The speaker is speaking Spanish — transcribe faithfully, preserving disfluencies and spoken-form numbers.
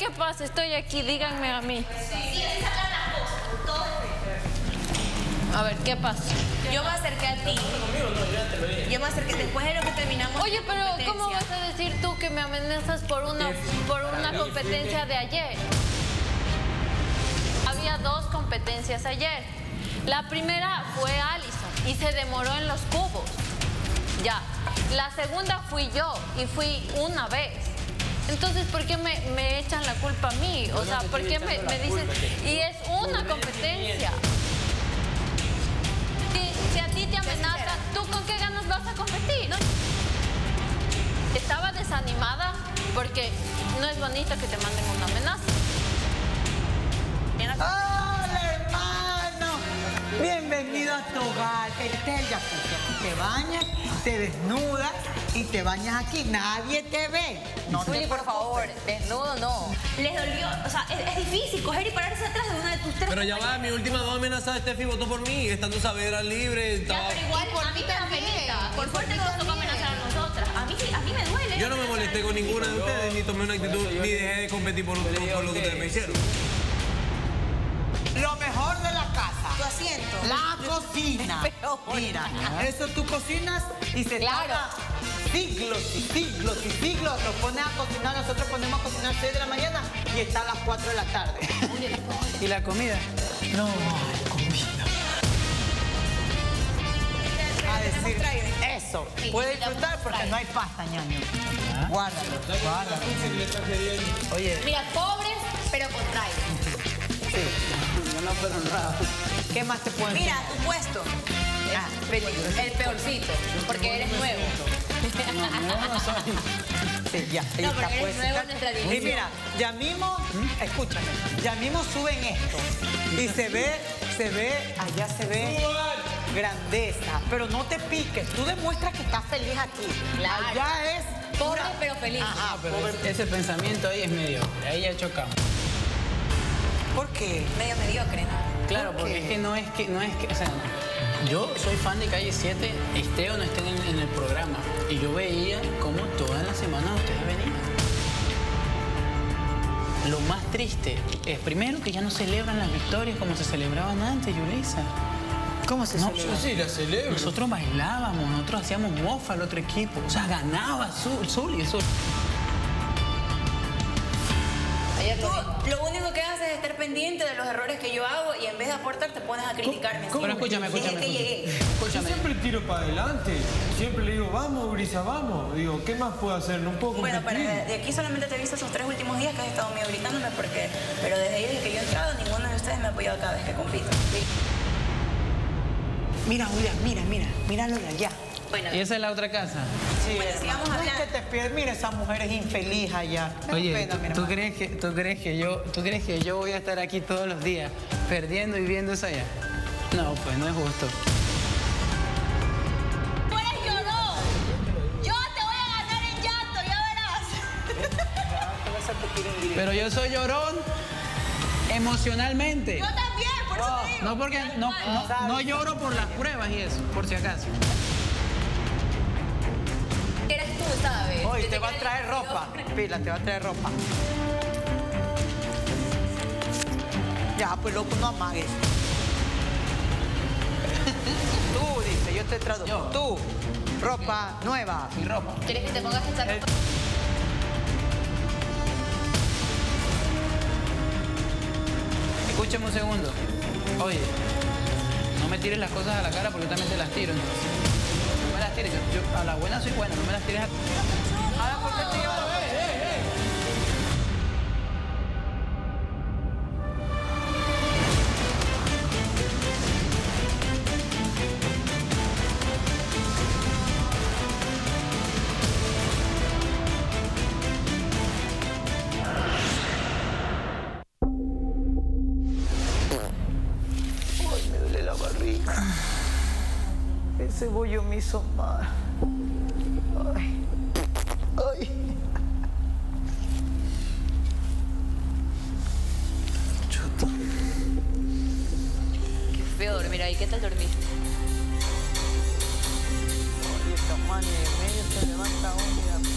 ¿qué pasa? Estoy aquí, díganme a mí. Sí, sacan las cosas. A ver, ¿qué pasa? Yo me acerqué a ti. Yo me acerqué después de lo que terminamos. Oye, pero ¿cómo vas a decir tú que me amenazas por una, por una competencia de ayer? Había dos competencias ayer. La primera fue Alison y se demoró en los cubos. Ya. La segunda fui yo y fui una vez. Entonces, ¿por qué me, me echan la culpa a mí? O sea, ¿por qué me, me dicen? Y es una competencia. Si, si a ti te amenazan, ¿tú con qué ganas vas a competir? No. Estaba desanimada porque no es bonito que te manden una amenaza. ¡Hola, hermano! Bienvenido a tu hogar. Este es el jacuzzi. Te bañas, te desnudas y te bañas aquí. Nadie te ve. No te Juli, por favor, desnudo no. Les dolió, o sea, es, es difícil coger y pararse atrás de una de tus tres. Pero ya va, mi última dos amenazas, Steffi votó por mí, estando Savera libre. Estaba... Ya, pero igual por a mí me da penita. Por fuerte que nos tocó amenazar a nosotras. A mí, a mí me duele. Yo no me molesté con ninguna de ustedes, ni tomé una actitud, ni dejé de competir por, por lo que ustedes me hicieron. Lo mejor de la casa. Tu asiento. La cocina. Mira, eso tú cocinas y se Claro. tarda siglos y siglos y siglos. Lo pones a cocinar, nosotros ponemos a cocinar a las seis de la mañana y está a las cuatro de la tarde. ¿Y la comida? No hay comida. A decir eso. Sí, Puede y la disfrutar porque trae. no hay pasta, ñaño. Guárdalo, guárdalo. Oye, Mira, pobres, pero con traigo. yo no fueron honrado. ¿Qué más te pueden Mira, tu puesto. Ah, El peorcito, porque eres nuevo. No, no, no soy. Sí, ya, ahí No, está porque eres puesto. nuevo en nuestra Y división. mira, ya mismo, escúchame, ya mismo suben esto. Y se ve, se ve, allá se ve grandeza. Pero no te piques, tú demuestras que estás feliz aquí. Claro. Allá es Pobre, pura- pero feliz. Ajá, Pero pobre. ese, ese pensamiento ahí es medio. Ahí ya chocamos. ¿Por qué? Medio mediocre, ¿no? Claro, ¿Por porque qué? es que no es que, no es que, o sea, yo soy fan de Calle siete, esté o no esté en, en el programa. Y yo veía cómo todas las semanas ustedes venían. Lo más triste es, primero, que ya no celebran las victorias como se celebraban antes, Yulisa. ¿Cómo se No, celebra? Sí, la celebro. nosotros bailábamos, nosotros hacíamos mofa al otro equipo. O sea, ganaba Zul, Zul y Zul. Tú lo único que haces es estar pendiente de los errores que yo hago y en vez de aportar te pones a criticarme. Pero escúchame, escúchame. Desde que llegué. Escúchame. Siempre tiro para adelante. Siempre le digo, vamos, Brisa, vamos. Digo, ¿qué más puedo hacer? No puedo Bueno, pero competir. de aquí solamente te he visto esos tres últimos días que has estado medio gritándome porque... Pero desde ahí, desde que yo he entrado, ninguno de ustedes me ha apoyado cada vez que compito. Mira, Julia, mira, mira, míralo de allá. Bueno, ¿Y esa es la otra casa? Sí, Bueno, sigamos no es hablando. que te pierdas, mira, esa mujer es infeliz allá. Me da Oye, pena, ¿tú, mi tú hermano. crees que, ¿tú crees que yo tú crees que yo voy a estar aquí todos los días perdiendo y viendo eso allá? No, pues no es justo. ¡Tú eres llorón! ¡Yo te voy a ganar en llanto, ya verás! Pero yo soy llorón emocionalmente. Yo también, por eso te digo. No porque no, no, no lloro por las pruebas y eso, por si acaso. Eres tú, ¿sabes? Hoy Que te va a quieres traer que yo- ropa. Pila, te va a traer ropa. Ya, pues loco, no amagues. Tú, dice, yo te traduzco. Yo. Tú, ropa nueva. Mi ropa. ¿Quieres que te pongas esta Eh, ropa? Escúchame un segundo. Oye, no me tires las cosas a la cara porque yo también te las tiro. Entonces. No me las tires. Yo, yo a la buena soy buena, no me las tires a... Ahora, ¿por qué te llevas? Ay, me duele la barriga. Ese bollo me hizo mal. Ay. Ay. Chuta. Qué feo dormir ahí. ¿Qué tal dormiste? Ay, esta mano de medio se levanta un día.